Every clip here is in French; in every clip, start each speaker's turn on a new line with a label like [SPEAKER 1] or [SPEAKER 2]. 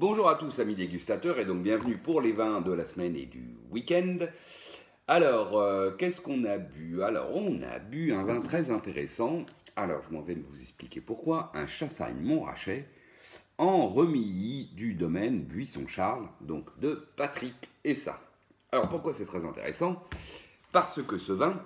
[SPEAKER 1] Bonjour à tous amis dégustateurs et donc bienvenue pour les vins de la semaine et du week-end. Alors, qu'est-ce qu'on a bu? Alors, on a bu un vin très intéressant. Alors, je m'en vais vous expliquer pourquoi. Un Chassagne Montrachet en remilly du domaine Buisson-Charles, donc de Patrick Essa. Alors, pourquoi c'est très intéressant? Parce que ce vin,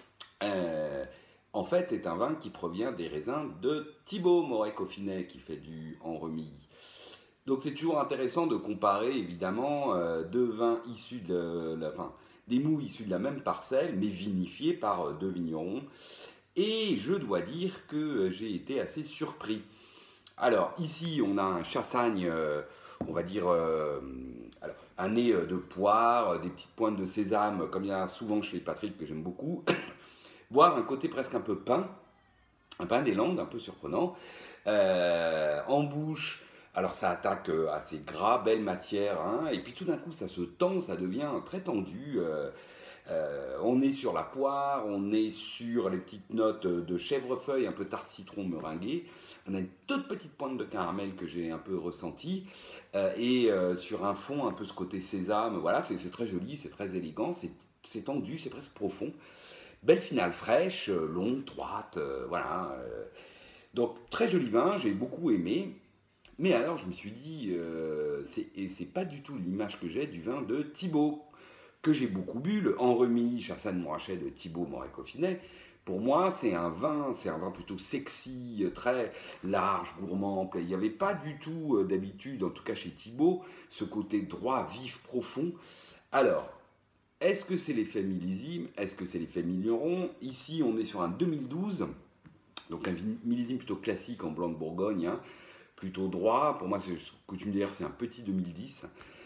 [SPEAKER 1] en fait, est un vin qui provient des raisins de Thibaut Moret-Coffinet qui fait du en remilly. Donc c'est toujours intéressant de comparer évidemment deux vins issus des mous issus de la même parcelle, mais vinifiés par deux vignerons. Et je dois dire que j'ai été assez surpris. Alors ici on a un chassagne, on va dire, alors, un nez de poire, des petites pointes de sésame, comme il y a souvent chez Patrick que j'aime beaucoup, voire un côté presque un peu pain, un pain des Landes, un peu surprenant. En bouche, alors ça attaque assez gras, belle matière, hein, et puis tout d'un coup ça se tend, ça devient très tendu. On est sur la poire, on est sur les petites notes de chèvrefeuille, un peu tarte citron meringuée. On a une toute petite pointe de caramel que j'ai un peu ressenti, et sur un fond un peu ce côté sésame. Voilà, c'est très joli, c'est très élégant, c'est tendu, c'est presque profond. Belle finale fraîche, longue, droite, voilà. Donc très joli vin, j'ai beaucoup aimé. Mais alors je me suis dit, c'est pas du tout l'image que j'ai du vin de Thibaut, que j'ai beaucoup bu, le Henremy Chassagne Montrachet de Thibaut Moret-Coffinet. Pour moi, c'est un vin plutôt sexy, très large, gourmand. Il n'y avait pas du tout d'habitude, en tout cas chez Thibaut, ce côté droit, vif, profond. Alors, est-ce que c'est l'effet millésime? Est-ce que c'est l'effet vigneron? Ici, on est sur un 2012, donc un millésime plutôt classique en blanc de Bourgogne, hein, plutôt droit. Pour moi, c'est coutume de dire, c'est un petit 2010.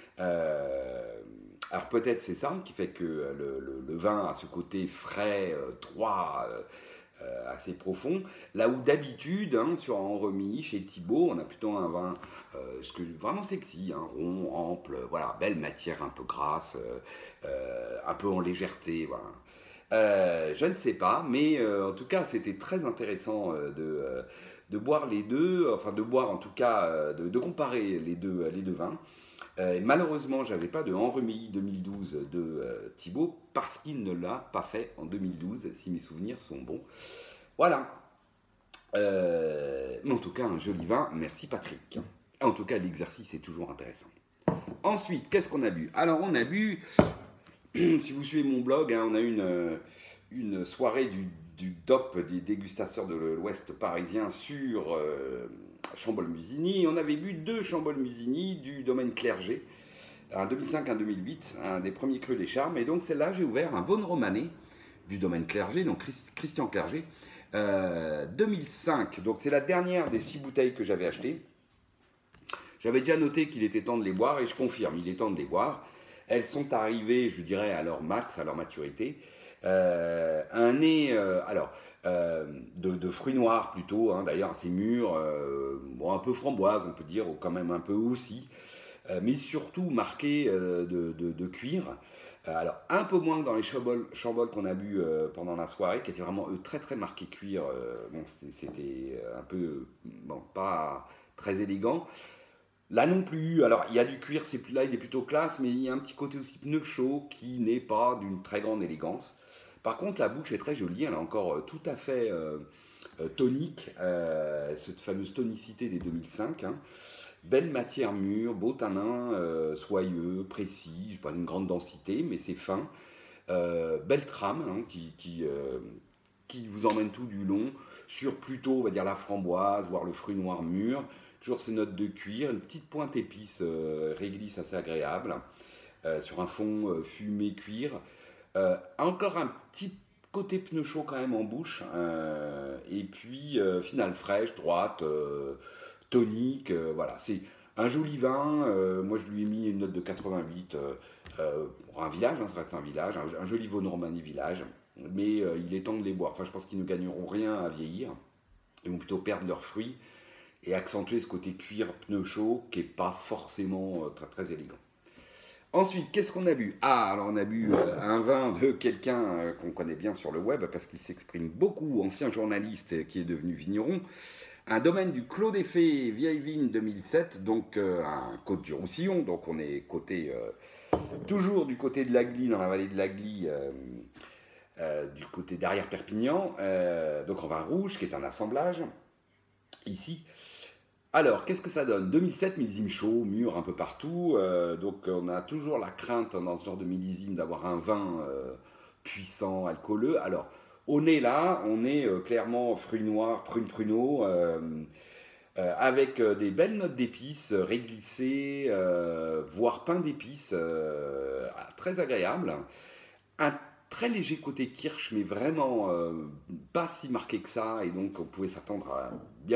[SPEAKER 1] Alors peut-être c'est ça qui fait que le vin a ce côté frais, droit, assez profond. Là où d'habitude, hein, sur un remis chez Thibaut, on a plutôt un vin vraiment sexy, hein, rond, ample, voilà, belle matière un peu grasse, un peu en légèreté, voilà. Je ne sais pas, mais en tout cas, c'était très intéressant de boire les deux, enfin de boire en tout cas, de comparer les deux vins. Malheureusement, j'avais pas de Henremy 2012 de Thibaut parce qu'il ne l'a pas fait en 2012, si mes souvenirs sont bons. Voilà. Mais en tout cas, un joli vin. Merci Patrick. En tout cas, l'exercice est toujours intéressant. Ensuite, qu'est-ce qu'on a bu? Alors, on a bu, si vous suivez mon blog, hein, on a eu une soirée du DOP, des dégustateurs de l'Ouest parisien sur Chambol-Musigny. On avait bu deux Chambol-Musigny du domaine Clerget, un 2005, un 2008, un des premiers crus des Charmes. Et donc celle-là, j'ai ouvert un Beaune Romanée du domaine Clerget, donc Christian Clerget, 2005. Donc c'est la dernière des 6 bouteilles que j'avais achetées. J'avais déjà noté qu'il était temps de les boire et je confirme, il est temps de les boire. Elles sont arrivées, je dirais, à leur max, à leur maturité. Un nez, de fruits noirs plutôt, hein, d'ailleurs assez mûr, bon, un peu framboise on peut dire, ou quand même un peu aussi, mais surtout marqué de cuir. Alors un peu moins que dans les chambols qu'on a bu pendant la soirée, qui étaient vraiment eux très très marqués cuir. Bon, c'était un peu, bon, pas très élégant. Là non plus, alors il y a du cuir, là il est plutôt classe, mais il y a un petit côté aussi pneu chaud qui n'est pas d'une très grande élégance. Par contre, la bouche est très jolie, elle est encore tout à fait tonique, cette fameuse tonicité des 2005. Hein. Belle matière mûre, beau tanin, soyeux, précis, pas une grande densité, mais c'est fin. Belle trame, hein, qui vous emmène tout du long sur plutôt, on va dire, la framboise, voire le fruit noir mûr. Toujours ces notes de cuir, une petite pointe épice réglisse assez agréable, sur un fond fumé cuir. Encore un petit côté pneu chaud quand même en bouche, et puis finale fraîche, droite, tonique, voilà, c'est un joli vin. Moi je lui ai mis une note de 88 pour un village, hein, ça reste un village, un joli Vosne-Romanée village, mais il est temps de les boire. Enfin, je pense qu'ils ne gagneront rien à vieillir, ils vont plutôt perdre leurs fruits et accentuer ce côté cuir pneu chaud qui n'est pas forcément très très élégant. Ensuite, qu'est-ce qu'on a bu? Ah, alors on a bu un vin de quelqu'un qu'on connaît bien sur le web parce qu'il s'exprime beaucoup, ancien journaliste qui est devenu vigneron. Un domaine du Clos des Fées, vieille vigne 2007, donc un côte du Roussillon, donc on est toujours du côté de l'Agly, dans la vallée de l'Agly, du côté derrière Perpignan, donc en vin rouge, qui est un assemblage, ici. Alors, qu'est-ce que ça donne? 2007, millésime chaud, mûr un peu partout, donc on a toujours la crainte dans ce genre de millésime d'avoir un vin puissant, alcooleux. Alors, au nez là, on est clairement fruits noirs, pruneaux, avec des belles notes d'épices, réglissées, voire pain d'épices, très agréable. Un très léger côté kirsch, mais vraiment pas si marqué que ça, et donc on pouvait s'attendre à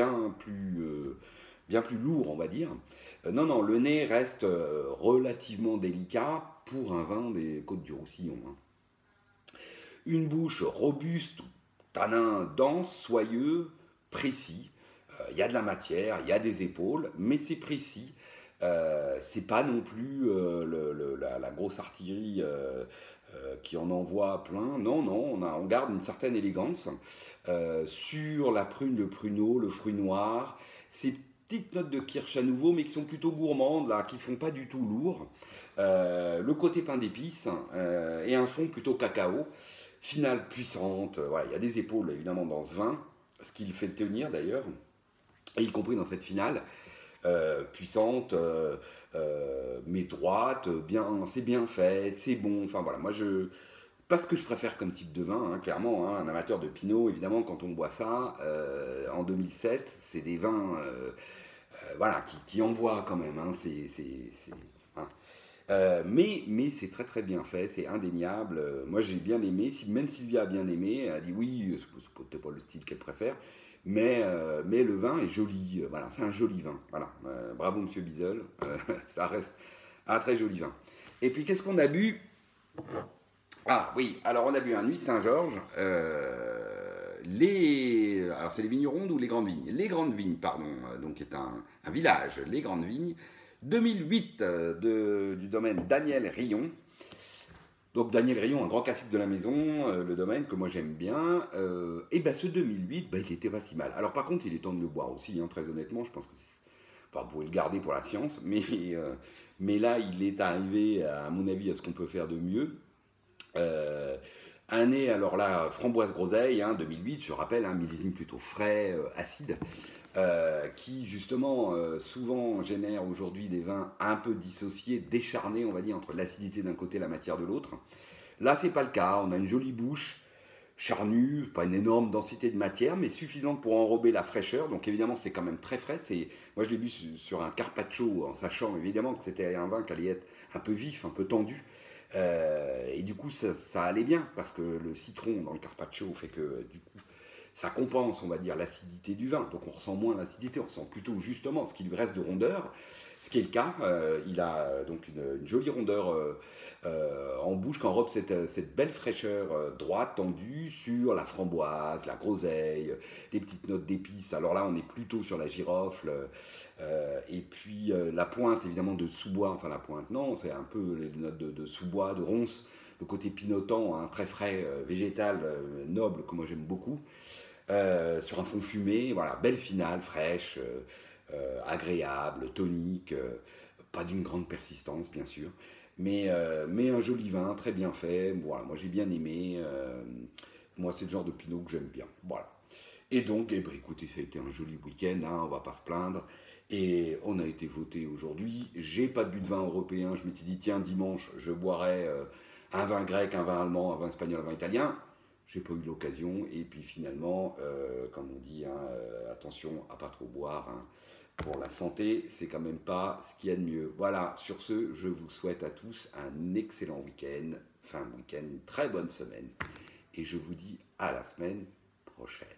[SPEAKER 1] bien plus lourd, on va dire. Non, non, le nez reste relativement délicat pour un vin des Côtes du Roussillon, hein. Une bouche robuste, tanin dense, soyeux, précis. Il y a de la matière, il y a des épaules, mais c'est précis. C'est pas non plus la grosse artillerie qui en envoie plein. Non, non, on garde une certaine élégance. Sur la prune, le pruneau, le fruit noir, ces petites notes de kirsch à nouveau, mais qui sont plutôt gourmandes, là, qui font pas du tout lourd. Le côté pain d'épices et un fond plutôt cacao. Finale puissante, voilà, il y a des épaules évidemment dans ce vin, ce qui le fait tenir d'ailleurs, et y compris dans cette finale, puissante, mais droite, c'est bien fait, c'est bon, enfin voilà, pas ce que je préfère comme type de vin, hein, clairement, hein, un amateur de Pinot, évidemment, quand on boit ça, en 2007, c'est des vins, voilà, qui envoient quand même, hein, hein. Mais c'est très très bien fait, c'est indéniable. Moi j'ai bien aimé, même Sylvia a bien aimé, elle a dit oui, c'est peut-être pas le style qu'elle préfère, mais le vin est joli, voilà, c'est un joli vin. Voilà. Bravo Monsieur Bizel, ça reste un très joli vin. Et puis qu'est-ce qu'on a bu? Ah oui, alors on a bu un Nuit Saint-Georges, alors c'est les vignes rondes ou les grandes vignes? Les grandes vignes, pardon, donc est un village, les grandes vignes. 2008 du domaine Daniel Rion. Donc Daniel Rion, un grand classique de la maison, le domaine que moi j'aime bien. Et ben ce 2008, ben, il était pas si mal. Alors par contre, il est temps de le boire aussi, hein, très honnêtement. Je pense que enfin, vous pouvez le garder pour la science, mais là, il est arrivé, à mon avis, à ce qu'on peut faire de mieux. Un nez, alors là, framboise groseille, hein, 2008, je rappelle, un millésime plutôt frais, acide, qui justement souvent génère aujourd'hui des vins un peu dissociés, décharnés, on va dire, entre l'acidité d'un côté et la matière de l'autre. Là, c'est pas le cas, on a une jolie bouche, charnue, pas une énorme densité de matière, mais suffisante pour enrober la fraîcheur. Donc évidemment, c'est quand même très frais. Moi, je l'ai bu sur un carpaccio, en sachant évidemment que c'était un vin qui allait être un peu vif, un peu tendu. Et du coup, ça allait bien, parce que le citron dans le carpaccio fait que du coup, ça compense, on va dire, l'acidité du vin. Donc on ressent moins l'acidité, on ressent plutôt justement ce qui lui reste de rondeur, ce qui est le cas. Il a donc une jolie rondeur en bouche, qu'enrobe cette belle fraîcheur droite, tendue, sur la framboise, la groseille, des petites notes d'épices. Alors là, on est plutôt sur la girofle, et puis la pointe, évidemment, de sous-bois. Enfin, la pointe, non, c'est un peu les notes de sous-bois, de ronces, le côté pinotant, hein, très frais, végétal, noble, que moi j'aime beaucoup. Sur un fond fumé, voilà, belle finale, fraîche, agréable, tonique, pas d'une grande persistance bien sûr, mais un joli vin, très bien fait, voilà, moi j'ai bien aimé, moi c'est le genre de pinot que j'aime bien, voilà. Et donc, eh ben, écoutez, ça a été un joli week-end, hein, on va pas se plaindre, et on a été voté aujourd'hui, j'ai pas bu de vin européen, je m'étais dit tiens dimanche je boirais un vin grec, un vin allemand, un vin espagnol, un vin italien. J'ai pas eu l'occasion, et puis finalement, comme on dit, hein, attention à pas trop boire, hein. Pour la santé, c'est quand même pas ce qu'il y a de mieux. Voilà, sur ce, je vous souhaite à tous un excellent week-end, fin de week-end, une très bonne semaine, et je vous dis à la semaine prochaine.